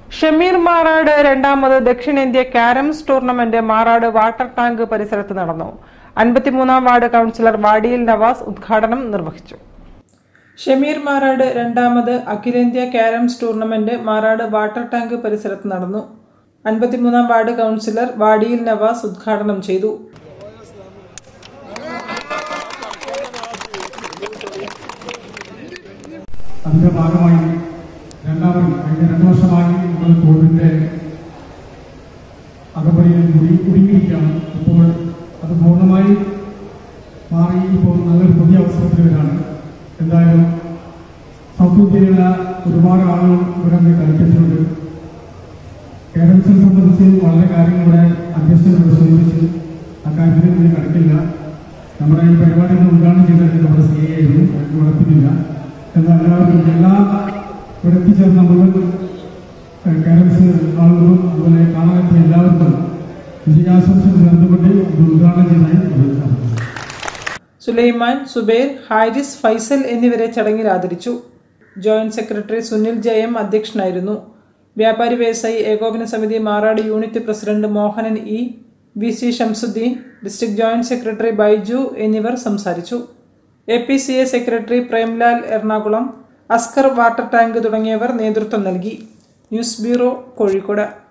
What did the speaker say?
ഷമീർ മാറാട് രണ്ടാമത് ദക്ഷിണേന്ത്യ carroms tournament Marad water tank പരിസരത്ത് നടന്നു. 53-ാം വാർഡ് കൗൺസിലർ വാടിയിൽ നവാസ് ഉദ്ഘാടനം നിർവഹിച്ചു. ഷമീർ മാറാട് രണ്ടാമത് അഖിലേന്ത്യാ carroms tournament Marad water tank പരിസരത്ത് നടന്നു. 53-ാം വാർഡ് കൗൺസിലർ വാടിയിൽ നവാസ് ഉദ്ഘാടനം ചെയ്തു. അതിന്റെ ഭാഗമായി കഴിഞ്ഞ 2 വർഷമായി നമ്മൾ കോവിഡിന്റെ അകമ്പടിയിൽ കുടുങ്ങിയിരിക്കുകയാണ്. ഇപ്പോൾ അത് പൂർണ്ണമായി മാറി ഇപ്പോൾ നല്ലൊരു പുതിയ അവസരത്തിൽ വരാണ്. എന്തായാലും സൗത്ത് ഇന്ത്യയിലുള്ള ഒരുപാട് ആളുകൾ ഇവിടെ കളിച്ചിട്ടുണ്ട്. കേരളത്തിനെ സംബന്ധിച്ച് വളരെ കാര്യങ്ങളുടെ അധ്യക്ഷനോട് സൂചിപ്പിച്ച് അക്കാര്യത്തിൽ കൂടി കളിക്കില്ല. നമ്മുടെ ഈ പരിപാടികൾ ഉദ്ഘാടനം ചെയ്തത് നമ്മുടെ CA ആയിരുന്നു. അതിന് കുഴപ്പമില്ല. എന്നാൽ എല്ലാ ഇവിടെ എത്തിച്ചേർന്ന മുഴുവൻ കേരളത്തിൽ ആളുകളും അതുപോലെ കാണാനെത്തിയ എല്ലാവർക്കും വിജയാശംസകൾ നേർന്നുകൊണ്ട് ഉദ്ഘാടനം ചെയ്തതായി സുലൈമാൻ, സുബൈർ, ഹാരിസ്, ഫൈസൽ എന്നിവരെ ചടങ്ങിൽ ആദരിച്ചു. ജോയിന്റ് സെക്രട്ടറി സുനിൽ ജയം അധ്യക്ഷനായിരുന്നു. വ്യാപാരി Vyavasayi Ekopana Samithi Marad unit president Mohanan E, VC Shamsuddin, district joint secretary Baiju എന്നിവർ സംസാരിച്ചു. APCA secretary Premlal Ernakulam, Askar water tank തുടങ്ങിയവർ നേതൃത്വം നൽകി. News bureau, Kozhikode.